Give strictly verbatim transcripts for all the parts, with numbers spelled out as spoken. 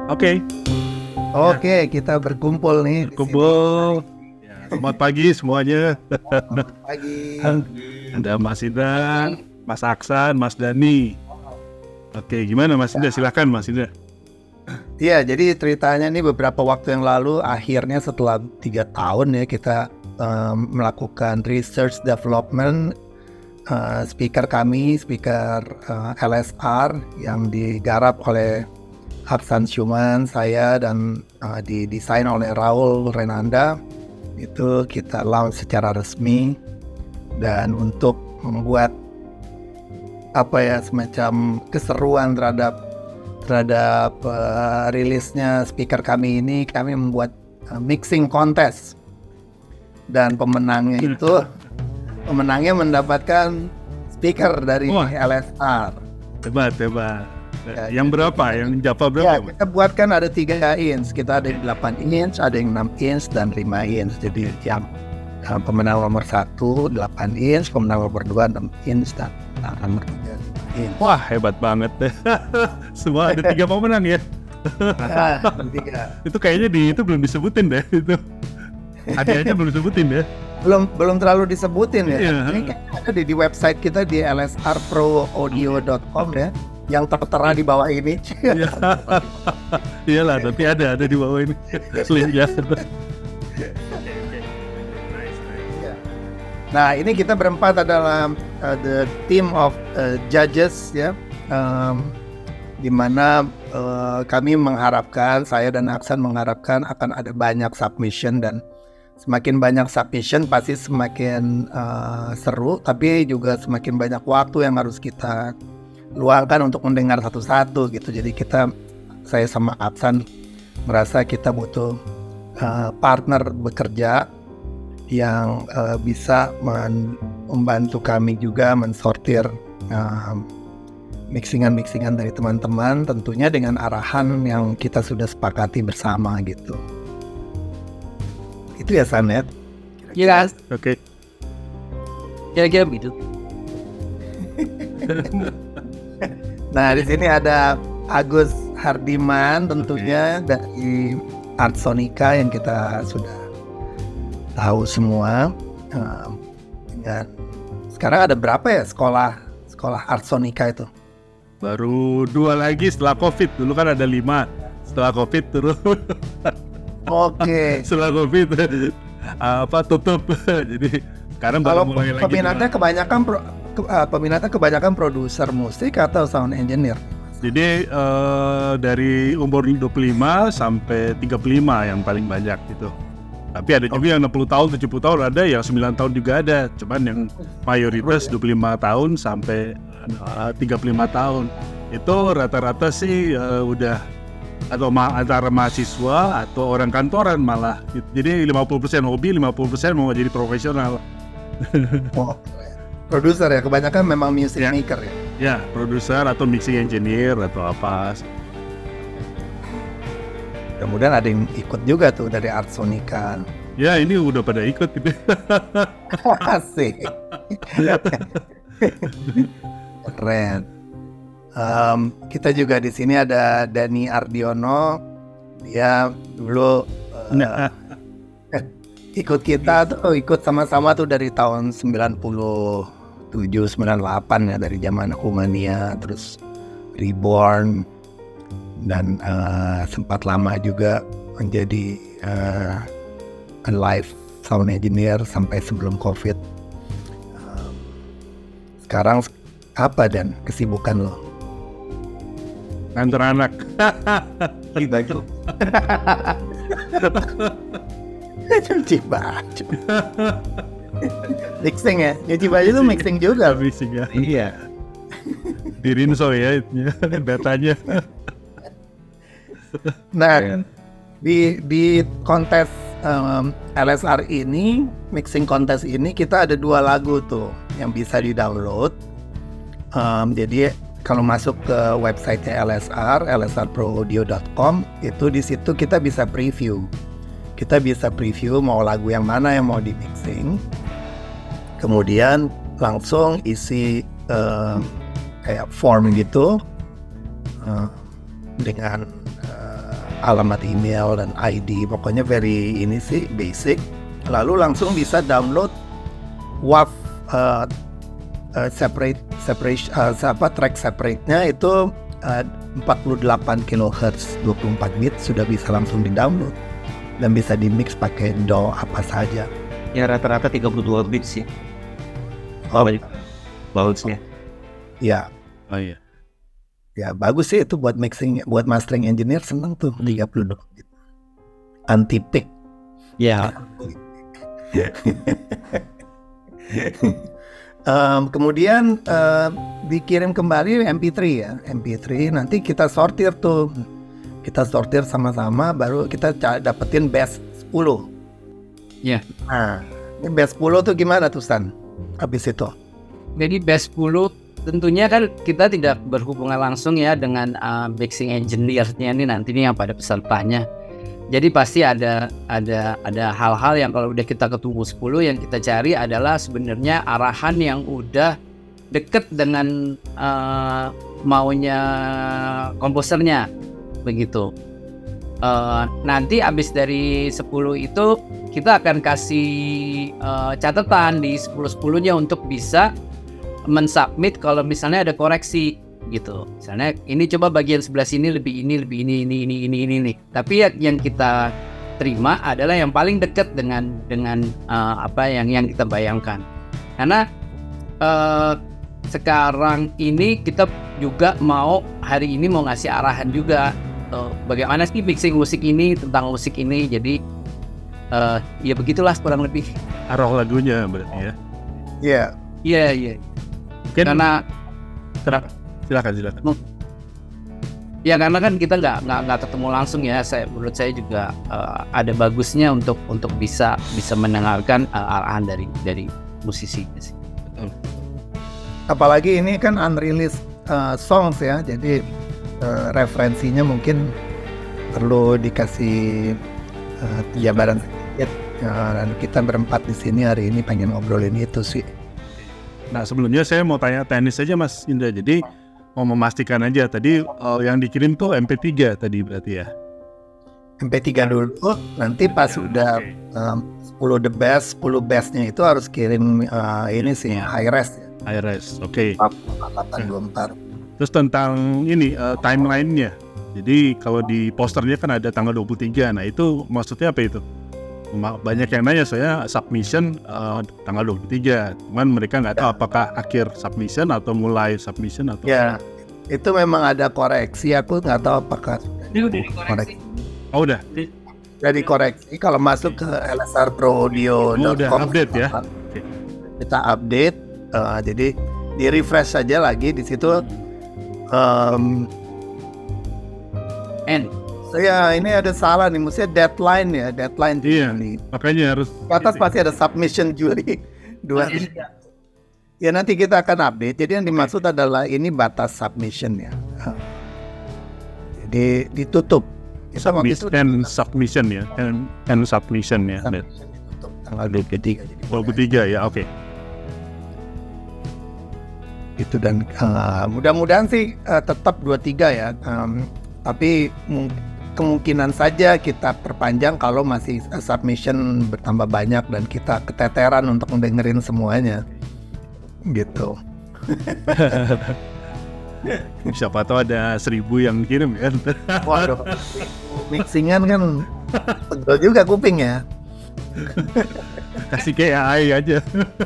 Oke. Oke, kita berkumpul nih. Berkumpul. Ya, selamat pagi semuanya. Selamat pagi. Ada Mas Indra, Mas Aksan, Mas Dani. Oke, gimana Mas Indra? Silakan Mas Indra. Iya, jadi ceritanya nih beberapa waktu yang lalu, akhirnya setelah tiga tahun ya kita um, melakukan research development. Uh, speaker kami, speaker uh, L S R yang digarap oleh Aksan Syuman, saya, dan uh, didesain oleh Raul Renanda. Itu kita launch secara resmi, dan untuk membuat apa ya semacam keseruan terhadap terhadap uh, rilisnya speaker kami ini, kami membuat uh, mixing contest, dan pemenangnya itu pemenangnya mendapatkan speaker dari Wah. L S R. Hebat, hebat. Ya, yang berapa? Yang Java berapa? Ya, kita buatkan ada tiga inch, kita ada yang delapan inch, ada yang enam inch, dan lima inch. Jadi yang uh, pemenang nomor satu delapan inch, pemenang nomor dua enam inch, dan pemenang nomor tiga lima inch. Wah, hebat banget deh. Semua ada tiga pemenang ya. Nah, tiga. Itu kayaknya di itu belum disebutin deh itu. Hadiahnya belum disebutin ya. Belum belum terlalu disebutin ya. Iya. Ini kan ada di, di website kita di l s r pro audio dot com ya, yang tertera di bawah ini. Iya. Iyalah, nanti ada ada di bawah ini linknya. Nah, ini kita berempat adalah uh, the team of uh, judges ya, um, di mana uh, kami mengharapkan, saya dan Aksan mengharapkan akan ada banyak submission, dan semakin banyak submission pasti semakin uh, seru, tapi juga semakin banyak waktu yang harus kita luangkan untuk mendengar satu-satu gitu. Jadi kita, saya sama Aksan merasa kita butuh uh, partner bekerja yang uh, bisa men- membantu kami juga mensortir uh, mixingan-mixingan dari teman-teman, tentunya dengan arahan yang kita sudah sepakati bersama gitu. Itu ya San ya? Yes, Oke. kira-kira begitu. Nah, di sini ada Agus Hardiman tentunya dari Art Sonica yang kita sudah tahu semua. Um, dengan sekarang ada berapa ya sekolah sekolah Art Sonica itu? Baru dua lagi setelah COVID. Dulu kan ada lima. Setelah COVID turun. Oke. Setelah COVID apa tutup. Jadi sekarang baru Kalau mulai lagi. peminatnya dua. kebanyakan pro, ke, uh, peminatnya kebanyakan produser musik atau sound engineer. Jadi eh, dari umur dua puluh lima sampai tiga puluh lima yang paling banyak gitu. Tapi ada juga yang enam puluh tahun, tujuh puluh tahun ada, yang sembilan tahun juga ada. Cuman yang mayoritas dua puluh lima tahun sampai uh, tiga puluh lima tahun. Itu rata-rata sih uh, udah atau ma- antara mahasiswa atau orang kantoran malah. Jadi lima puluh persen hobi, lima puluh persen mau jadi profesional. Oh, produser ya, kebanyakan memang music Ya. maker ya. Ya, produser atau mixing engineer atau apa. Kemudian ada yang ikut juga tuh dari Art Sonica. Ya, ini udah pada ikut gitu. Asik. Keren. Um, kita juga di sini ada Dani Ardiono. Dia dulu uh, Nah, ikut kita tuh, ikut sama-sama tuh dari tahun sembilan puluh tujuh sembilan puluh delapan ya, dari zaman Humania, terus Reborn, dan uh, sempat lama juga menjadi uh, live sound engineer sampai sebelum COVID. Um, sekarang apa dan kesibukan lo? antar anak. Gitu. Cuci baju. Mixing ya? Cuci baju itu mixing juga. Mixing ya. Iya. Di Rinso ya itunya, datanya. Nah, di di kontes um, L S R ini, mixing kontes ini, kita ada dua lagu tuh yang bisa di-download. Um, jadi kalau masuk ke website-nya L S R, l s r pro audio dot com, itu di situ kita bisa preview. Kita bisa preview mau lagu yang mana yang mau di-mixing. Kemudian langsung isi um, kayak form gitu uh, dengan uh, alamat email dan I D, pokoknya very ini sih basic. Lalu langsung bisa download W A V uh, uh, separate separate uh, apa track separate-nya itu uh, empat puluh delapan kilohertz dua puluh empat bit sudah bisa langsung di-download dan bisa di-mix pakai D A W apa saja. Ya rata-rata tiga puluh dua bit sih. Oh, banyak. Bagusnya. Ya. Oh iya. Ya bagus sih itu buat mixing, buat mastering engineer seneng tuh tiga puluh dua bit. Anti peak. Ya. um, kemudian uh, dikirim kembali M P tiga ya, M P tiga nanti kita sortir tuh, kita sortir sama-sama, baru kita ca- dapetin batch sepuluh. Ya. Nah, ini batch sepuluh tuh gimana tuh Stan? Habis itu? Jadi batch sepuluh tentunya kan kita tidak berhubungan langsung ya dengan uh, mixing engineer-nya ini nanti nih yang pada pesertanya. Jadi pasti ada ada ada hal-hal yang kalau udah kita ketemu sepuluh yang kita cari adalah sebenarnya arahan yang udah deket dengan uh, maunya komposernya begitu. Uh, nanti abis dari sepuluh itu kita akan kasih uh, catatan di sepuluh sepuluh-nya untuk bisa mensubmit kalau misalnya ada koreksi gitu. Misalnya ini coba bagian sebelah sini lebih ini lebih ini ini ini ini ini nih. Tapi ya, yang kita terima adalah yang paling dekat dengan dengan uh, apa yang yang kita bayangkan. Karena uh, sekarang ini kita juga mau hari ini mau ngasih arahan juga uh, bagaimana sih mixing musik ini tentang musik ini. Jadi uh, ya begitulah kurang lebih Arah lagunya berarti ya. Iya. Yeah. Iya iya. Mungkin Karena silakan silakan. Ya karena kan kita nggak nggak nggak ketemu langsung ya. Saya menurut saya juga uh, ada bagusnya untuk untuk bisa bisa mendengarkan uh, arahan dari dari musisi sih. Apalagi ini kan unreleased uh, songs ya, jadi uh, referensinya mungkin perlu dikasih uh, jabaran sedikit. Uh, dan kita berempat di sini hari ini pengen ngobrolin itu sih. Nah sebelumnya saya mau tanya teknis aja Mas Indra. Jadi mau memastikan aja tadi uh, yang dikirim tuh M P tiga tadi berarti ya. M P tiga dulu, nanti pas sudah um, sepuluh the best, sepuluh bestnya itu harus kirim uh, ini sih high res ya. High res, oke. Okay. delapan dua empat. Terus tentang ini uh, timeline-nya. Jadi kalau di posternya kan ada tanggal dua puluh tiga. Nah itu maksudnya apa itu? Banyak yang nanya, saya submission uh, tanggal dua puluh tiga, cuman mereka nggak tahu ya, apakah akhir submission atau mulai submission atau ya itu memang ada koreksi, aku nggak tahu apakah Ini udah dikoreksi. Oh udah udah dikoreksi kalau masuk ke L S R Pro Audio oh, udah update ya. Okay. Kita update, uh, jadi di refresh saja lagi di situ. um, N Ya ini ada salah nih, mestinya deadline ya, deadline iya, Juli. Makanya harus Di atas pasti ada submission Juli dua. Ya nanti kita akan update. Jadi yang dimaksud adalah ini batas submission ya. Jadi ditutup. Kita waktu itu and submission ya, and, and submission ya. submission ditutup tanggal dua puluh tiga. Jadi dua puluh tiga ya, oke. Okay. Itu dan uh, mudah-mudahan sih uh, tetap dua puluh tiga ya. Um, tapi mungkin kemungkinan saja kita perpanjang kalau masih submission bertambah banyak dan kita keteteran untuk mendengerin semuanya gitu. Siapa tahu ada seribu yang kirim ya. Waduh, mixingan kan pegel juga kupingnya. Kasih kayak A I aja.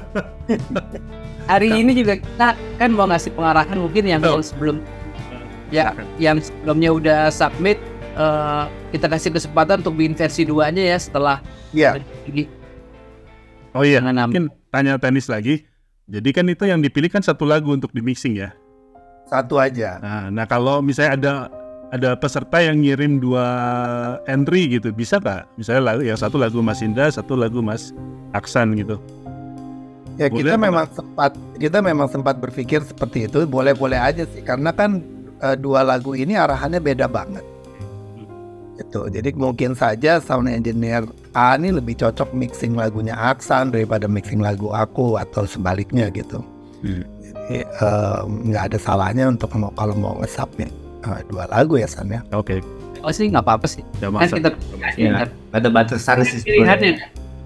Hari ini juga kita kan mau ngasih pengarahan mungkin yang, oh. yang sebelum ya yang sebelumnya udah submit. Uh, kita kasih kesempatan untuk bikin versi duanya ya setelah ya. Ini. Oh iya, Jangan mungkin tanya tenis lagi. Jadi kan itu yang dipilih kan satu lagu untuk di mixing ya. Satu aja. Nah, nah kalau misalnya ada ada peserta yang ngirim dua entry gitu, bisa nggak? Misalnya lagu yang satu lagu Mas Indra, satu lagu Mas Aksan gitu. Ya boleh kita apa? memang sempat kita memang sempat berpikir seperti itu, boleh-boleh aja sih karena kan uh, dua lagu ini arahannya beda banget. Gitu. Jadi mungkin saja sound engineer A ini lebih cocok mixing lagunya Aksan daripada mixing lagu aku atau sebaliknya gitu. Hmm. Jadi nggak uh, ada salahnya untuk mau kalau mau nge-submit uh, dua lagu ya San ya. Oke. Okay. Oh sih nggak apa-apa sih. Nggak Kan masalah. kita Ya, ada batasan sih pilihannya.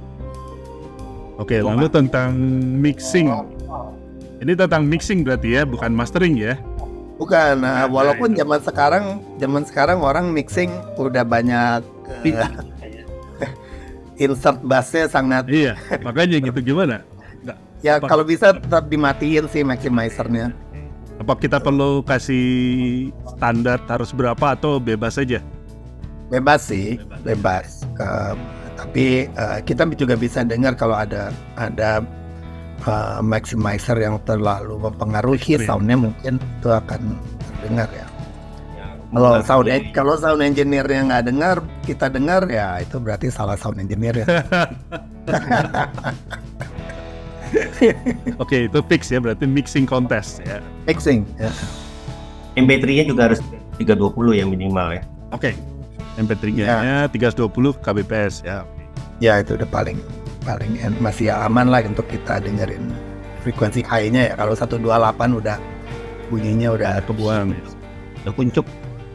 Oke, lalu tentang mixing. Ini tentang mixing berarti ya, bukan mastering ya? Bukan, nah, walaupun zaman sekarang, zaman sekarang orang mixing udah banyak uh, insert bassnya sangat. Iya, makanya gitu gimana? Nggak, Ya apa- kalau bisa tetap dimatiin sih maximizernya. Apa kita perlu kasih standar harus berapa atau bebas saja? Bebas sih, bebas. Uh, tapi uh, kita juga bisa dengar kalau ada ada uh, maximizer yang terlalu mempengaruhi Ekstrim. soundnya, mungkin itu akan terdengar ya. Kalau sound kalau sound engineer-nya nggak dengar, kita dengar ya itu berarti salah sound engineer ya. Oke, itu fix ya, berarti mixing contest ya. Mixing. Ya. M P tiga-nya juga harus tiga dua puluh ya minimal ya. Oke, M P tiga-nya tiga ratus dua puluh kbps ya. Ya itu udah paling paling en- masih aman lah untuk kita dengerin frekuensi high-nya ya. Kalau seratus dua puluh delapan udah bunyinya udah Kebuang. Udah kuncup.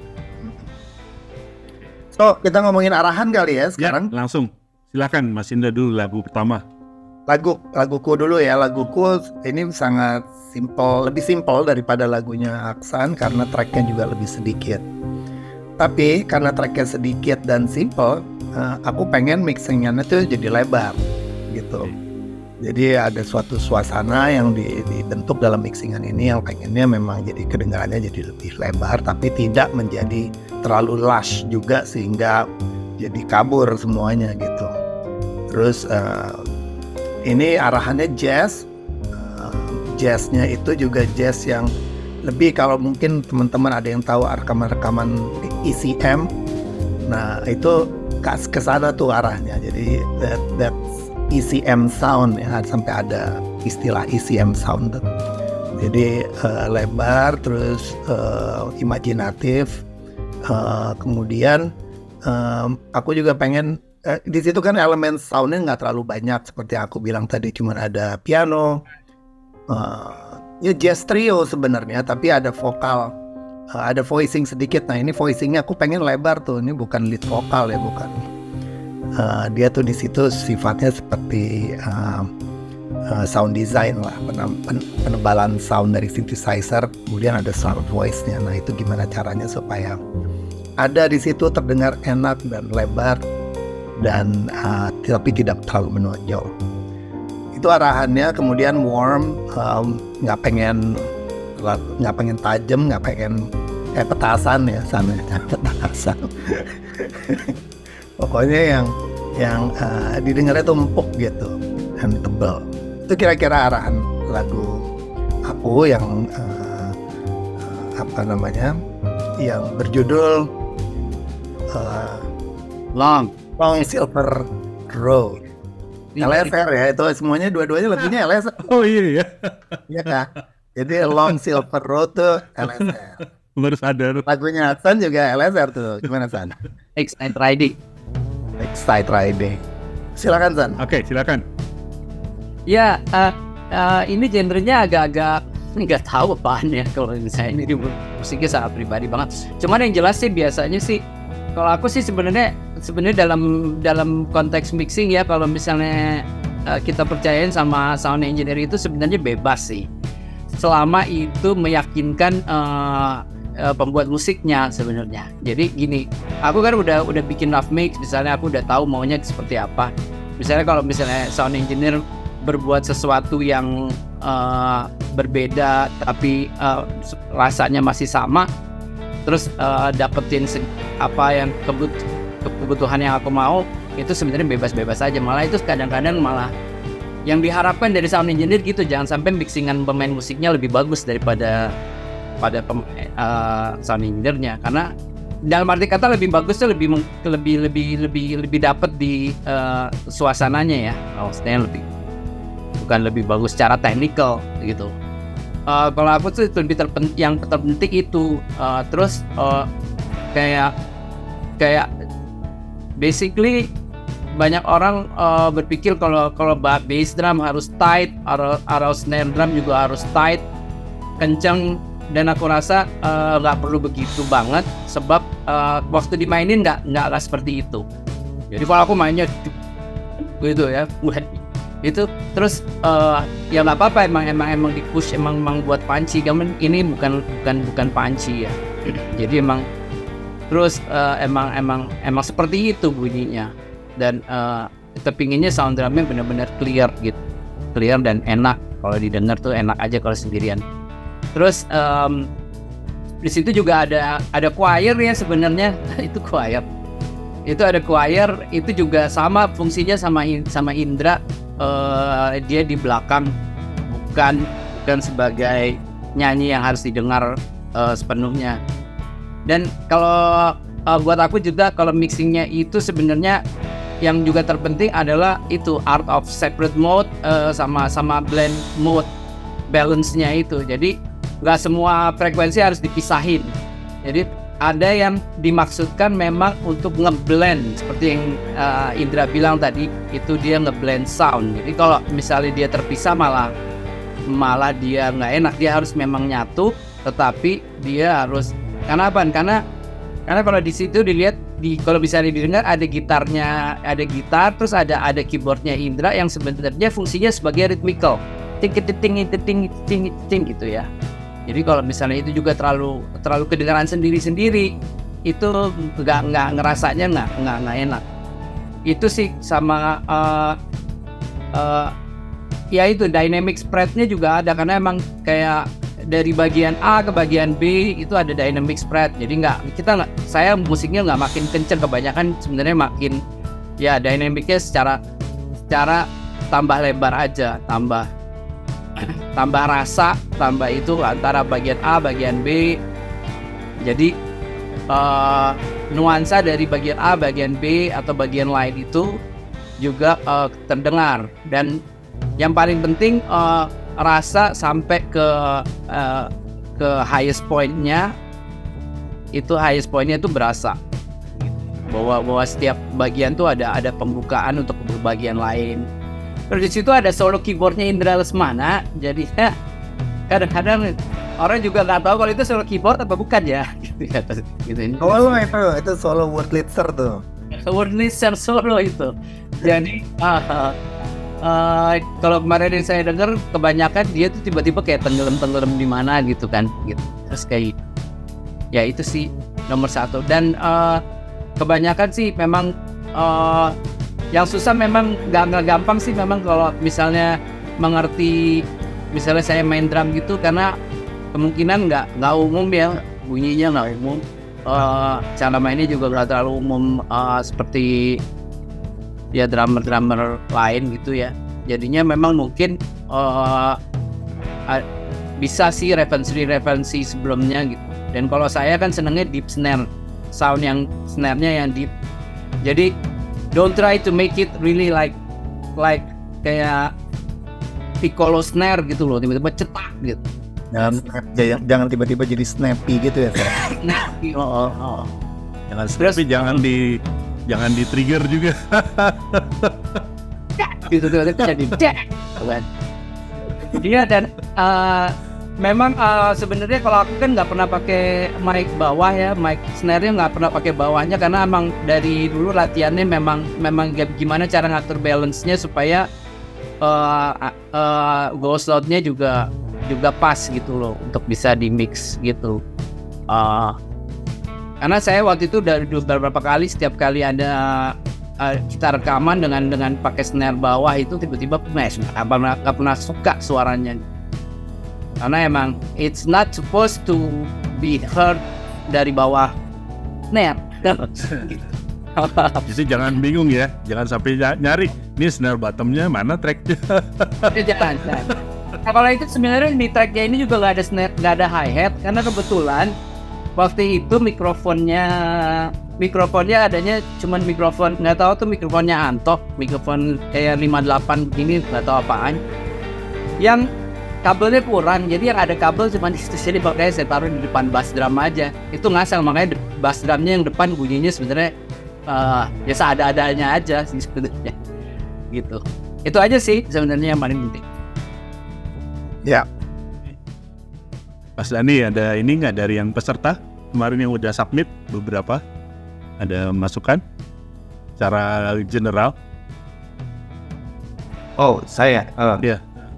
So kita ngomongin arahan kali ya Ya, sekarang. langsung. Silakan Mas Indra dulu lagu pertama. Lagu laguku dulu ya. Laguku ini sangat simple, lebih simple daripada lagunya Aksan karena tracknya juga lebih sedikit. Tapi karena tracknya sedikit dan simple, eh, aku pengen mixingnya itu jadi lebar gitu. Jadi ada suatu suasana yang di- dibentuk dalam mixingan ini yang pengennya memang jadi kedengarannya jadi lebih lebar, tapi tidak menjadi terlalu lush juga sehingga jadi kabur semuanya gitu. Terus eh, ini arahannya jazz, uh, jazznya itu juga jazz yang lebih, kalau mungkin teman-teman ada yang tahu rekaman-rekaman E C M, nah itu ke kesana tuh arahnya. Jadi that, that E C M sound ya, sampai ada istilah E C M sound. Jadi uh, lebar, terus uh, imajinatif, uh, kemudian um, aku juga pengen Eh, di situ kan elemen soundnya nggak terlalu banyak seperti aku bilang tadi, cuma ada piano, uh, ya jazz trio sebenarnya, tapi ada vokal, uh, ada voicing sedikit. Nah ini voicingnya aku pengen lebar tuh, ini bukan lead vokal ya, bukan. Uh, dia tuh di situ sifatnya seperti uh, uh, sound design lah, pen- pen- penebalan sound dari synthesizer, kemudian ada sound voice-nya. Nah itu gimana caranya supaya ada di situ terdengar enak dan lebar, dan uh, tapi tidak terlalu menonjol. Itu arahannya. Kemudian warm, nggak um, pengen nggak pengen tajam, nggak pengen kayak petasan ya, sana petasan. Pokoknya yang yang uh, didengarnya tuh empuk gitu dan tebal. Itu kira-kira arahan lagu aku yang uh, uh, apa namanya, yang berjudul uh, Long. Long Silver Road. L S R ya, itu semuanya dua-duanya lagunya L S R. Oh iya ya, Iya kak. Jadi Long Silver Road tuh L S R. baru sadar. Lagunya San juga L S R tuh. Gimana San? X-Night Riding. Excite Riding. Silakan San. Oke, silakan. Ya, uh, uh, ini genrenya agak-agak nggak tahu apaan ya kalau misalnya ini musiknya sangat pribadi banget. Cuman yang jelas sih biasanya sih, kalau aku sih sebenarnya sebenarnya dalam dalam konteks mixing ya, kalau misalnya uh, kita percayain sama sound engineer itu sebenarnya bebas sih, selama itu meyakinkan uh, uh, pembuat musiknya sebenarnya. Jadi gini, aku kan udah udah bikin rough mix, misalnya aku udah tahu maunya seperti apa. Misalnya kalau misalnya sound engineer berbuat sesuatu yang uh, berbeda tapi uh, rasanya masih sama, terus uh, dapetin apa yang kebut kebutuhan yang aku mau, itu sebenarnya bebas-bebas aja. Malah itu kadang-kadang malah yang diharapkan dari sound engineer gitu, jangan sampai mixingan pemain musiknya lebih bagus daripada pada pem, uh, sound engineer-nya, karena dalam arti kata lebih bagus tuh lebih lebih lebih lebih lebih dapat di uh, suasananya ya, maksudnya lebih bukan lebih bagus secara teknikal gitu. Uh, kalau aku tuh lebih terpenting, yang terpenting itu uh, terus uh, kayak kayak basically banyak orang uh, berpikir kalau kalau bass drum harus tight, atau, atau snare drum juga harus tight, kencang, dan aku rasa uh, nggak perlu begitu banget sebab uh, waktu dimainin nggak nggak nggak seperti itu. Jadi kalau aku mainnya gitu ya, itu terus uh, ya nggak apa-apa, emang emang emang di push, emang emang buat panci. Kamu ini bukan bukan bukan panci ya. Jadi emang terus uh, emang emang emang seperti itu bunyinya, dan uh, kita pinginnya sound drumnya benar-benar clear gitu, clear dan enak. Kalau didengar tuh enak aja kalau sendirian. Terus um, di situ juga ada ada choir ya sebenarnya. Itu choir. Itu ada choir, itu juga sama fungsinya sama sama Indra. Uh, dia di belakang, bukan bukan sebagai nyanyi yang harus didengar uh, sepenuhnya. Dan kalau uh, buat aku juga kalau mixingnya itu sebenarnya yang juga terpenting adalah itu art of separate mode uh, sama sama blend mode, balance-nya itu. Jadi nggak semua frekuensi harus dipisahin. Jadi ada yang dimaksudkan memang untuk ngeblend seperti yang uh, Indra bilang tadi, itu dia ngeblend sound. Jadi kalau misalnya dia terpisah malah malah dia nggak enak. Dia harus memang nyatu, tetapi dia harus karena apa? Karena karena kalau di situ dilihat di kalau bisa didengar ada gitarnya, ada gitar, terus ada ada keyboardnya Indra yang sebenarnya fungsinya sebagai rhythmical, ting ting ting ting ting ting gitu ya. Jadi kalau misalnya itu juga terlalu terlalu kedengaran sendiri-sendiri, itu nggak nggak ngerasanya nggak nggak nggak enak. Itu sih sama uh, uh, ya itu dynamic spread-nya juga ada, karena emang kayak dari bagian A ke bagian B itu ada dynamic spread. Jadi nggak kita nggak saya musiknya nggak makin kenceng, kebanyakan sebenarnya makin ya dynamicnya secara secara tambah lebar aja, tambah tambah rasa, tambah itu antara bagian A bagian B. Jadi uh, nuansa dari bagian A bagian B atau bagian lain itu juga uh, terdengar. Dan yang paling penting uh, rasa sampai ke uh, ke highest point-nya, itu highest point-nya itu berasa bahwa bahwa setiap bagian tuh ada ada pembukaan untuk bagian lain. Terus di situ ada solo keyboardnya Indra Lesmana, jadi ya, kadang-kadang orang juga nggak tahu kalau itu solo keyboard apa bukan ya. Gitu, gitu. Oh lo itu itu solo Wurlitzer tuh. Wurlitzer solo itu. Jadi uh, Uh, kalau kemarin yang saya dengar kebanyakan dia tuh tiba-tiba kayak tenggelam-tenggelam di mana gitu kan, gitu. Terus kayak ya itu sih nomor satu. Dan uh, kebanyakan sih memang uh, yang susah memang nggak nggak gampang sih memang kalau misalnya mengerti, misalnya saya main drum gitu, karena kemungkinan nggak nggak umum ya, bunyinya nggak umum. Uh, cara mainnya juga nggak terlalu umum uh, seperti ya drummer-drummer lain gitu ya. Jadinya memang mungkin uh, uh, bisa sih referensi-referensi sebelumnya gitu. Dan kalau saya kan senengnya deep snare, sound yang snare-nya yang deep. Jadi don't try to make it really like like kayak piccolo snare gitu loh, tiba-tiba cetak gitu. Jangan jangan, jangan tiba-tiba jadi snappy gitu ya. Snappy, oh, oh, oh. Jangan snappy, jangan di jangan di trigger juga. Gitu tuh jadi kan. Iya, dan uh, memang uh, sebenarnya kalau aku kan nggak pernah pakai mic bawah ya, mic snare-nya nggak pernah pakai bawahnya karena emang dari dulu latihannya memang memang gimana cara ngatur balance-nya supaya uh, uh, ghost load-nya juga juga pas gitu loh untuk bisa di mix gitu. Uh, Karena saya waktu itu dari beberapa kali, setiap kali ada uh, kita rekaman dengan dengan pakai snare bawah itu tiba-tiba nggak pernah nggak pernah suka suaranya. Karena emang it's not supposed to be heard dari bawah snare. Jadi jangan bingung ya, jangan sampai nyari ini snare bottomnya mana tracknya. Jangan, jangan. Nah, kalau itu sebenarnya di tracknya ini juga nggak ada snare, nggak ada hi hat karena kebetulan waktu itu mikrofonnya mikrofonnya adanya cuman mikrofon, nggak tahu tuh mikrofonnya Antok, mikrofon kayak lima puluh delapan begini, nggak tahu apaan, yang kabelnya kurang, jadi yang ada kabel cuma di situ. Jadi makanya saya taruh di depan bass drum aja, itu ngasal, makanya bass drumnya yang depan bunyinya sebenarnya uh, ya seada-adanya aja sih sebenarnya gitu. Itu aja sih sebenarnya yang paling penting. Ya. Mas Dani, ada ini nggak dari yang peserta kemarin yang udah submit beberapa? Ada masukan secara general? Oh, saya. Uh, Iya.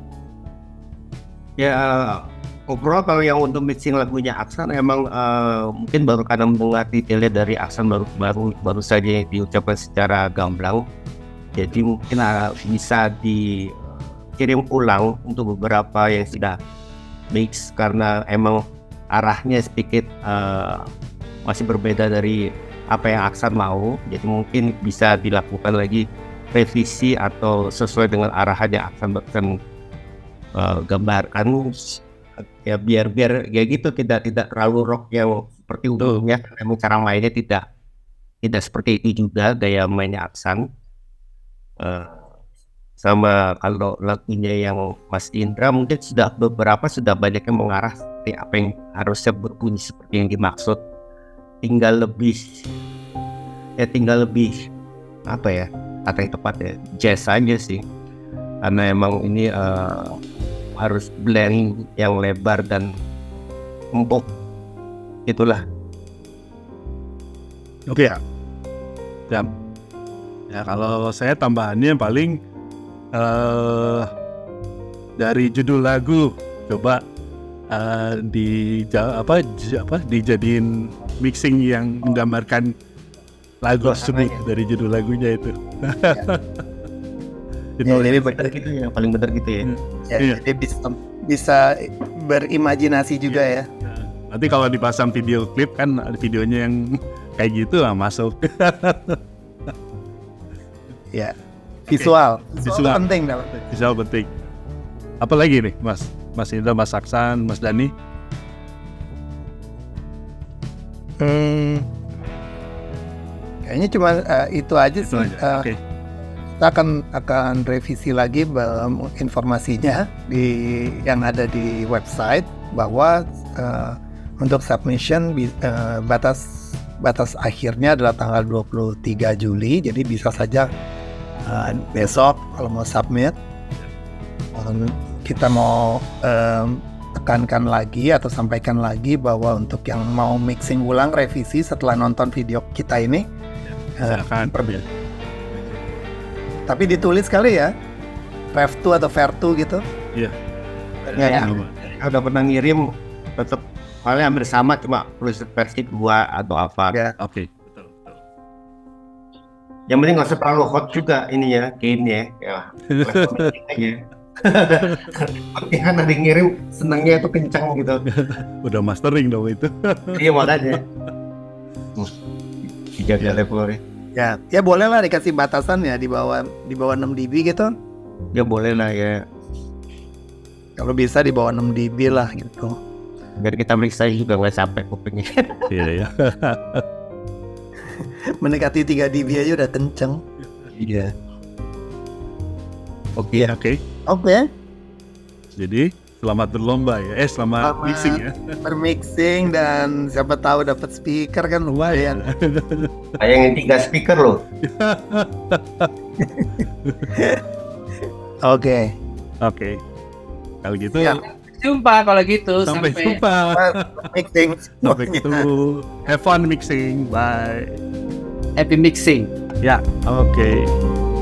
Ya, overall kalau yang untuk mixing lagunya Aksan emang uh, mungkin baru karena mendengar detailnya dari Aksan baru baru baru saja diucapkan secara gamblang. Jadi mungkin uh, bisa dikirim ulang untuk beberapa yang sudah mix karena emang arahnya sedikit uh, masih berbeda dari apa yang Aksan mau. Jadi mungkin bisa dilakukan lagi revisi atau sesuai dengan arahan yang Aksan bahkan uh, gambarkan. Ya biar biar ya gitu tidak tidak terlalu rock yang seperti umumnya. Emang cara mainnya tidak tidak seperti itu juga gaya mainnya Aksan. Uh, sama kalau lagunya yang Mas Indra mungkin sudah beberapa sudah banyak yang mengarah seperti apa yang harusnya berbunyi seperti yang dimaksud, tinggal lebih ya tinggal lebih apa ya kata yang tepat ya jazz aja sih karena emang ini uh, harus blend yang lebar dan empuk itulah. Oke ya. Ya. Ya kalau saya tambahannya paling uh, dari judul lagu coba uh, di apa j- apa dijadiin mixing yang menggambarkan lagu tersebut dari judul lagunya itu. Ya, lebih benar gitu ya, paling benar gitu ya. Ya, Iya. jadi bisa bisa berimajinasi juga ya. Nanti kalau dipasang video klip kan ada videonya yang kayak gitu lah masuk. Ya, visual, visual, Visual. penting dalam. Visual penting. Apa lagi nih Mas? Mas Indra, Mas Aksan, Mas Dani? Hmm, kayaknya cuma uh, itu aja Itu sih. aja. Uh, Oke. Kita akan akan revisi lagi um, informasinya di yang ada di website bahwa uh, untuk submission bi- uh, batas batas akhirnya adalah tanggal dua puluh tiga Juli. Jadi bisa saja uh, besok kalau mau submit. Um, kita mau um, tekankan lagi atau sampaikan lagi bahwa untuk yang mau mixing ulang revisi setelah nonton video kita ini uh, Silakan. berbeda. Tapi ditulis kali ya, Rev dua atau Ver dua gitu. Iya. Ya, ya. Saya udah pernah ngirim tetap halnya hampir sama cuma tulis versi dua atau apa. Ya. Oke. Betul, betul. Yang penting nggak usah terlalu hot juga ini ya gainnya ya. Ya. Oke kan ada yang ngirim senangnya itu kencang gitu. Udah mastering dong itu. Iya makanya. Dijaga levelnya. Ya, ya boleh lah dikasih batasan ya di bawah di bawah enam dB gitu. Ya boleh lah ya. Kalau bisa di bawah enam dB lah gitu. Biar kita meriksa juga nggak sampai kupingnya. Iya ya. Mendekati tiga dB aja udah kenceng. Iya. Oke. Oke. Oke. Jadi selamat berlomba ya. Eh selamat, Selamat. mixing ya. Bermixing dan siapa tahu dapat speaker kan lumayan. Kayak yang tiga speaker loh. Oke. Oke. Kalau gitu Ya. Jumpa kalau gitu sampai, sampai jumpa. Mixing. Sampai ketemu. Have fun mixing. Bye. happy mixing. Ya. Oke.